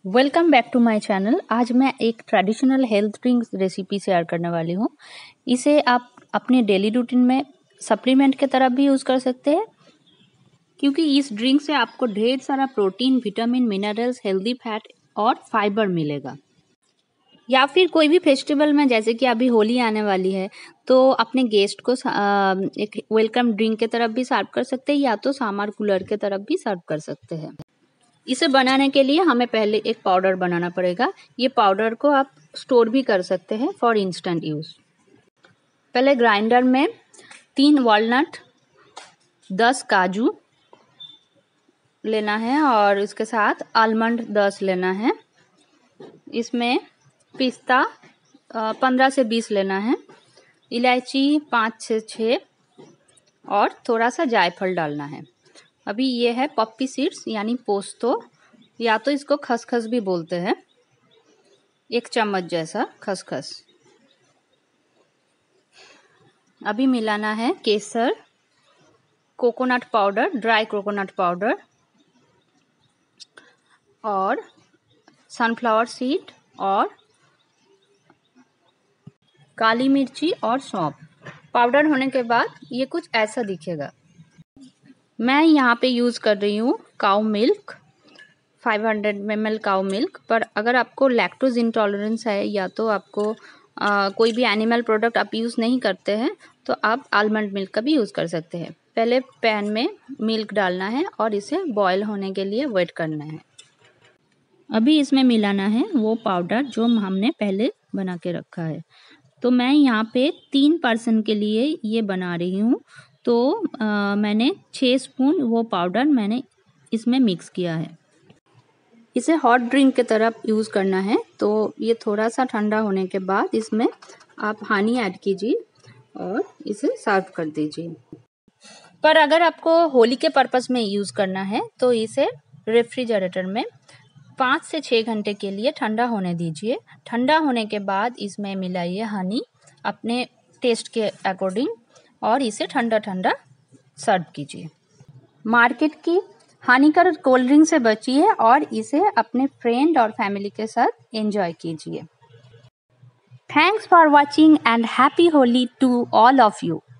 Welcome back to my channel. आज मैं एक traditional health drinks recipe share करने वाली हूँ। इसे आप अपने डेली रूटीन में सप्लीमेंट के तरह भी यूज़ कर सकते हैं, क्योंकि इस ड्रिंक से आपको ढेर सारा protein, vitamin, minerals, healthy fat और फाइबर मिलेगा। या फिर कोई भी फेस्टिवल में, जैसे कि अभी होली आने वाली है, तो अपने गेस्ट को एक वेलकम ड्रिंक के तरफ भी सर्व कर सकते हैं, या तो समर कूलर के तरफ भी सर्व कर सकते हैं। इसे बनाने के लिए हमें पहले एक पाउडर बनाना पड़ेगा। ये पाउडर को आप स्टोर भी कर सकते हैं फॉर इंस्टेंट यूज़। पहले ग्राइंडर में 3 वॉलनट, 10 काजू लेना है और इसके साथ आलमंड 10 लेना है। इसमें पिस्ता 15 से 20 लेना है, इलायची 5 से 6 और थोड़ा सा जायफल डालना है। अभी ये है पॉपी सीड्स यानी पोस्तो, या तो इसको खसखस भी बोलते हैं, 1 चम्मच जैसा खसखस। अभी मिलाना है केसर, coconut powder, dry coconut powder और सनफ्लावर सीड और काली मिर्ची और सौंफ। पाउडर होने के बाद ये कुछ ऐसा दिखेगा। मैं यहाँ पे यूज़ कर रही हूँ cow milk, 500 ml cow milk. पर अगर आपको लैक्टोज इंटॉलरेंस है या तो आपको कोई भी एनिमल प्रोडक्ट आप यूज़ नहीं करते हैं, तो आप आलमंड मिल्क का भी यूज़ कर सकते हैं। पहले पैन में मिल्क डालना है और इसे बॉयल होने के लिए वेट करना है। अभी इसमें मिलाना है वो पाउडर जो हमने पहले बना के रखा है। तो मैं यहाँ पे 3 पर्सन के लिए ये बना रही हूँ, तो मैंने 6 स्पून वो पाउडर मैंने इसमें मिक्स किया है। इसे हॉट ड्रिंक की तरह यूज़ करना है। तो ये थोड़ा सा ठंडा होने के बाद इसमें आप हनी ऐड कीजिए और इसे सर्व कर दीजिए। पर अगर आपको होली के पर्पस में यूज़ करना है तो इसे रेफ्रिजरेटर में 5 से 6 घंटे के लिए ठंडा होने दीजिए। ठंडा होने के बाद इसमें मिलाइए हनी अपने टेस्ट के अकॉर्डिंग और इसे ठंडा ठंडा सर्व कीजिए। मार्केट की हानिकारक कोल्ड ड्रिंक से बचिए और इसे अपने फ्रेंड और फैमिली के साथ एंजॉय कीजिए। Thanks for watching and happy Holi to all of you.